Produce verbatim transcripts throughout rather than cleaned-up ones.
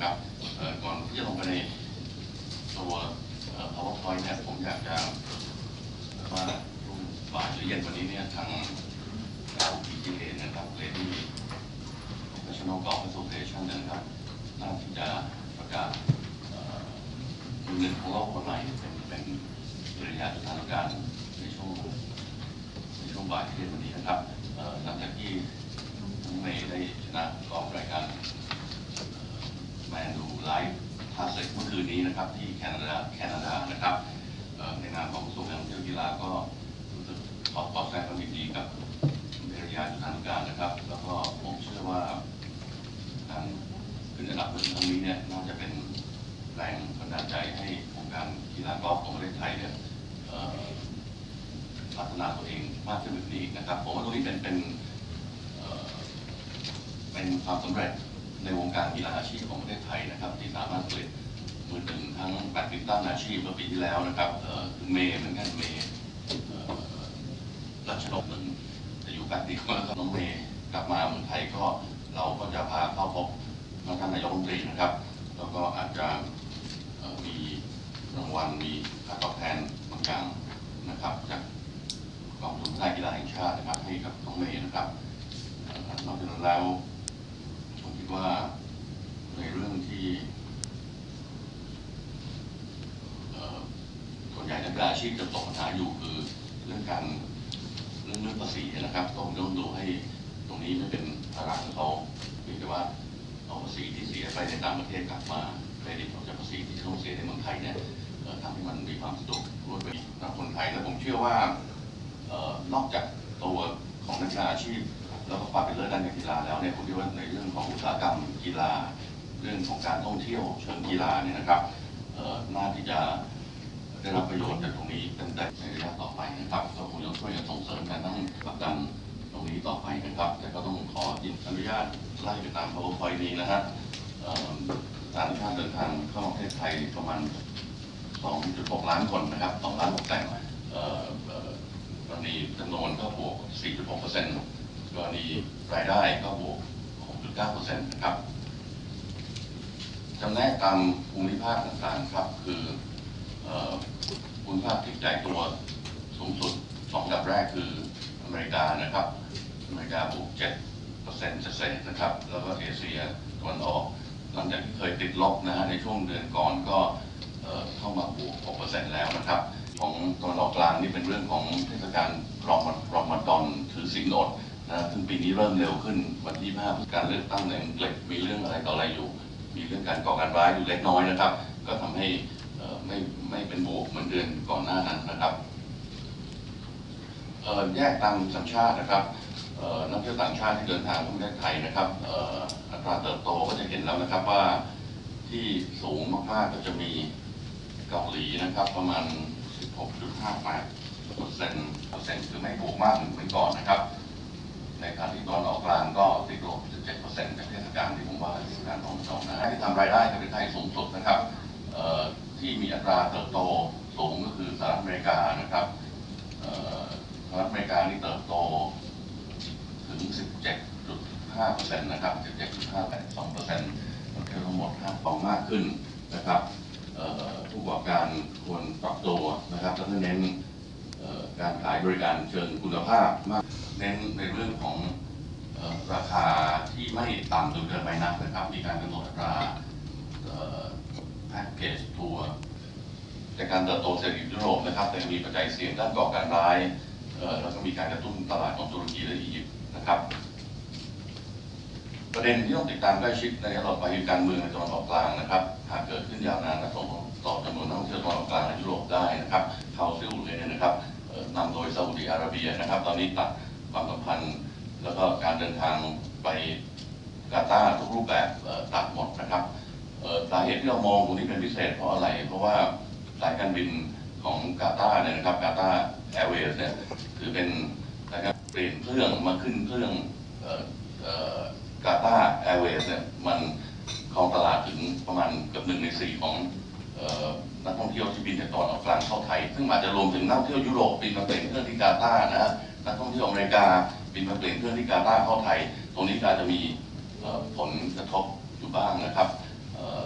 นะครับก่อนที่จะลงไปในตัว PowerPoint เนี่ยผมอยากจะว่าช่วงบ่ายหรือเย็นวันนี้เนี่ยทางเรา พี จี เอ นะครับ Lady Professional Golf Association นะครับน่าที่จะประกาศมือหนึ่งของโลกคนใหม่เป็นเป็นปริญญาจุฬาลงกรณ์ในช่วงในช่วงบ่ายที่เย็นวันนี้นะครับหลังจากที่ทั้งเมย์ได้ชนะกอล์ฟรายการแมนดูไลฟ์คลาสสิกเมื่อคืนนี้นะครับที่แคนาดาแคนาดานะครับในนามของกระทรวงการท่องเที่ยวกีฬาก็รู้สึกขอขอแสดงความยินดีกับปริญญาจุฬาลงกรณ์นะครับแล้วก็ผมเชื่อว่าการขึ้นอันดับในครั้งนี้เนี่ยน่าจะเป็นแรงบันดาลใจให้วงการกีฬากอล์ฟของประเทศไทยเนี่ยพัฒนาตัวเองมากขึ้นแบบนี้นะครับผมว่าตรงนี้เป็นเป็นเป็นความสำเร็จในวงการกีฬาอาชีพของประเทศไทยนะครับที่สามารถผลิตมือถึงทั้งแบดมินตันอาชีพเมื่อปีที่แล้วนะครับคือเมย์เหมือนกันเมย์รัชนกหนึ่งจะอยู่กันดีกว่าแล้วก็น้องเมย์กลับมาเมืองไทยก็เราก็จะพาเข้าพบท่านนายกรัฐมนตรีนะครับแล้วก็อาจจะมีรางวัลมีค่าตอบแทนบางอย่างนะครับจากกองทุนพัฒนากีฬาแห่งชาตินะครับให้กับน้องเมย์นะครับนอกจากนั้นแล้วผมคิดว่าในเรื่องที่ส่วนใหญ่นักกีฬาอาชีพจะตกปัญหาอยู่คือเรื่องการเรื่องเรื่องภาษีนะครับต้องต้องดูให้ตรงนี้ไม่เป็นภาระของเขาเพียงแต่ว่าเอาภาษีที่เสียไปในต่างประเทศกลับมาเครดิตออกจากภาษีที่ต้องเสียในเมืองไทยเนี่ยทำให้มันมีความสะดวกรวดเร็วสำหรับคนไทยและผมเชื่อว่านอกจากตัวของนักกีฬาอาชีพแล้วก็ความเป็นเลิศด้านการกีฬาแล้วเนี่ยผมคิดว่าในเรื่องของอุตสาหกรรมกีฬาเรื่องของการท่องเที่ยวเชิงกีฬาเนี่ยนะครับน่าที่จะได้รับประโยชน์จากตรงนี้ตั้งแต่ในระยะต่อไปนะครับก็คงจะช่วยกันส่งเสริมการต้องผลักดันตรงนี้ต่อไปนะครับแต่ก็ต้องขออนุญาตไล่ไปตาม PowerPoint นี้นะฮะต่างชาติเดินทางเข้าประเทศไทยประมาณ สองจุดหก ล้านคนนะครับสองล้านหกแสนกรณีจำนวนก็บวก สี่จุดหกเปอร์เซ็นต์ กรณีรายได้ก็บวก หกจุดเก้าเปอร์เซ็นต์ นะครับจำแนกตามภูมิภาคต่างๆครับคือภูมิภาคที่จ่ายตัวสูงสุดสองอันดับแรกคืออเมริกานะครับอเมริกาบวก เจ็ดเปอร์เซ็นต์ เศษนะครับแล้วก็เอเชียตะวันออกหลังจากที่เคยติดลบนะฮะในช่วงเดือนก่อนก็เข้ามาบวก หกเปอร์เซ็นต์ แล้วนะครับของตะวันออกกลางนี่เป็นเรื่องของเทศกาลรอมรอมฎอนถือศีลอดนะซึ่งปีนี้เริ่มเร็วขึ้นวันที่ห้าการเลือกตั้งในอังกฤษมีเรื่องอะไรต่ออะไรอยู่มีเรื่องการก่อการร้ายอยู่เล็กน้อยนะครับก็ทำให้ไม่ไม่เป็นบวกเหมือนเดือนก่อนหน้านั้นนะครับแยกตามสัญชาตินะครับนักเที่ยวต่างชาติที่เดินทางเข้าประเทศไทยนะครับอัตราเติบโตก็จะเห็นแล้วนะครับว่าที่สูงมากๆก็จะมีเกาหลีนะครับประมาณ สิบหกจุดห้าแปดเปอร์เซ็นต์ คือไม่บวกมากเหมือนก่อนนะครับในขณะที่ตอนออกกลางก็ติดลบ สิบเจ็ดเปอร์เซ็นต์ จากเทศกาลที่ผมว่าเทศกาลของสองนะที่ทำรายได้ในประเทศไทยสูงสุดนะครับที่มีอัตราเติบโตสูงก็คือสหรัฐอเมริกานะครับสหรัฐอเมริกานี่เติบโตถึง สิบเจ็ดจุดห้าเปอร์เซ็นต์ นะครับ สิบเจ็ดจุดห้าแปดสองเปอร์เซ็นต์ ทั้งหมดห้าฟองมากขึ้นนะครับผู้ประกอบการควรปรับตัวนะครับแล้วก็เน้นการขายบริการเชิงคุณภาพมากเน้นในเรื่องของราคาที่ไม่ต่ำจนเกินไปนักนะครับมีการกำหนดอัตราแพ็กเกจทัวร์จากการเติบโตเศรษฐกิจยุโรปนะครับแต่มีปัจจัยเสี่ยงด้านก่อการร้ายแล้วก็มีการกระตุ้นตลาดของตุรกีและอียิปต์นะครับประเด็นที่ต้องติดตามใกล้ชิดในระดับการเมืองในตะวันออกกลางนะครับหากเกิดขึ้นยาวนานและส่งผลต่อจำนวนนักท่องเที่ยวตะวันออกกลางและยุโรปได้นะครับเข้าซิลเลยนะครับนำโดยซาอุดิอาระเบียนะครับตอนนี้ตัดความสัมพันธ์แล้วก็การเดินทางไปกาตาร์ทุกรูปแบบตัดหมดนะครับสาเหตุที่เรามองตรงนี้เป็นพิเศษเพราะอะไรเพราะว่าสายการบินของกาตาร์เนี่ยนะครับกาตาร์แอร์เวย์เนี่ยถือเป็นสายการเปลี่ยนเครื่องมาขึ้นเครื่องกาตาร์แอร์เวย์เนี่ยมันครองตลาดถึงประมาณเกือบหนึ่งในสี่ของนักท่องเที่ยวที่บินจากตะวันออกกลางเข้าไทยซึ่งอาจจะรวมถึงนักท่องเที่ยวยุโรปบินมาเปลี่ยนเครื่องที่กาตาร์นะนักท่องเที่ยวอเมริกาบินมาเปลี่ยนเครื่องที่กาตาร์เข้าไทยตรงนี้อาจจะมีผลกระทบอยู่บ้างนะครับ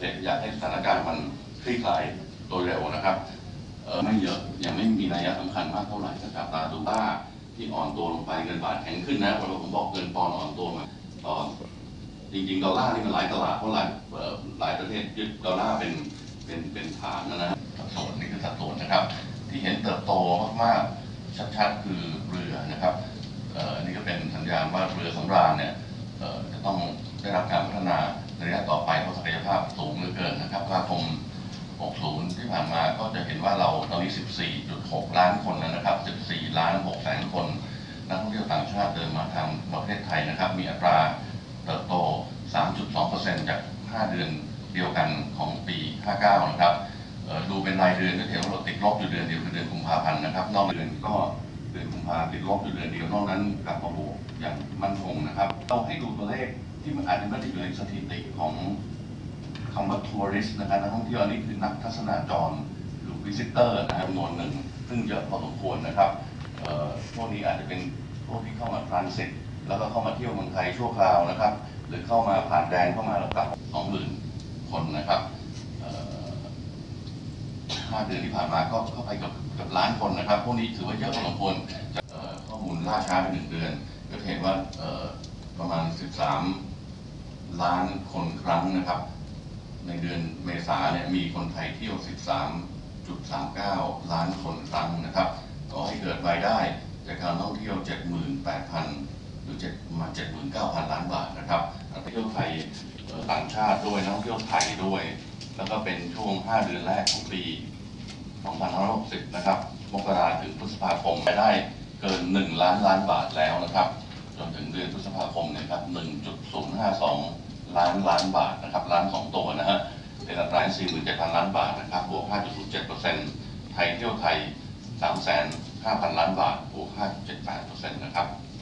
อยากให้สถานการณ์มันคลี่คลายโดยเร็วนะครับเออไม่เยอะยังไม่มีนัยสำคัญมากเท่าไหร่ถ้าจับตาดูว่าที่อ่อนตัวลงไปเงินบาทแข็งขึ้นนะพอผมบอกเงินปอนด์อ่อนตัวมาตอนจริงๆดอลลาร์นี่มันหลายตลาดเพราะหลายหลายประเทศยึดดอลลาร์เป็นเป็นเป็นฐานนะนะสัดส่วนนี่คือสัดส่วนนะครับที่เห็นเติบโตมากๆชัดๆคือเรือนะครับเอ่อนี่ก็เป็นสัญญาณว่าเรือสำราญเนี่ยเอ่อจะต้องได้รับการพัฒนาในระยะต่อไปเพราะศักยภาพสูงเหลือเกินนะครับว่าคมหกสิบ ที่ผ่านมาก็จะเห็นว่าเราตอนนี้ สิบสี่จุดหก ล้านคนแล้วนะครับ สิบสี่ล้านหกแสนคนนักท่องเที่ยวต่างชาติเดินมาทางประเทศไทยนะครับมีอัตราเติบโต สามจุดสองเปอร์เซ็นต์ จาก ห้า เดือนเดียวกันของปี ห้าเก้า นะครับดูเป็นรายเดือนก็เห็นว่าเราติดลบอยู่เดือนเดียวคือเดือนกุมภาพันธ์นะครับนอกเดือนก็เดือนกุมภาพันธ์ติดลบอยู่เดือนเดียวนอกนั้นกลับมาบวกอย่างมั่นคงนะครับต้องให้ดูตัวเลขที่มันอาจจะไม่ได้อยู่ในสถิติของคำว่าทัวริสต์นะครับนักท่องเที่ยวอันนี้คือนักทัศนาจรหรือวิสิเตอร์นะครับจำนวนหนึ่งซึ่งเยอะพอสมควรนะครับพวกนี้อาจจะเป็นพวกที่เข้ามาทรานสิตแล้วก็เข้ามาเที่ยวเมืองไทยชั่วคราวนะครับหรือเข้ามาผ่านแดนเข้ามาแล้วกลับสองหมื่นคนนะครับห้าเดือนที่ผ่านมาก็เข้าไปกับกับล้านคนนะครับพวกนี้ถือว่าเยอะพอสมควรข้อมูลล่าช้าไปหนึ่งเดือนก็เห็นว่าประมาณสิบสามล้านคนครั้งนะครับในเดือนเมษาเนี่ยมีคนไทยเที่ยว สิบสามจุดสามเก้า ล้านคนครั้งนะครับก็ให้เกิดรายได้จากการท่องเที่ยว เจ็ดหมื่นแปดพัน หรือประมาณ เจ็ดหมื่นเก้าพัน ล้านบาทนะครับนักท่องเที่ยวไทยต่างชาติด้วยนักท่องเที่ยวไทยด้วยแล้วก็เป็นช่วงห้าเดือนแรกของปีสองพันห้าร้อยหกสิบนะครับมกราถึงพฤษภาคมรายได้เกินหนึ่งล้านล้านบาทแล้วนะครับจนถึงเดือนพฤษภาคมเนี่ยครับ หนึ่งจุดศูนย์ห้าสอง ล้านล้านบาทนะครับล้านสองตัวนะฮะเป็นอัตรา สี่หมื่นเจ็ดพัน ล้านบาทนะครับบวก ห้าจุดศูนย์เจ็ดเปอร์เซ็นต์ ไทยเที่ยวไทย สามแสนห้าพัน ล้านบาทบวก ห้าจุดเจ็ดแปดเปอร์เซ็นต์ นะครับ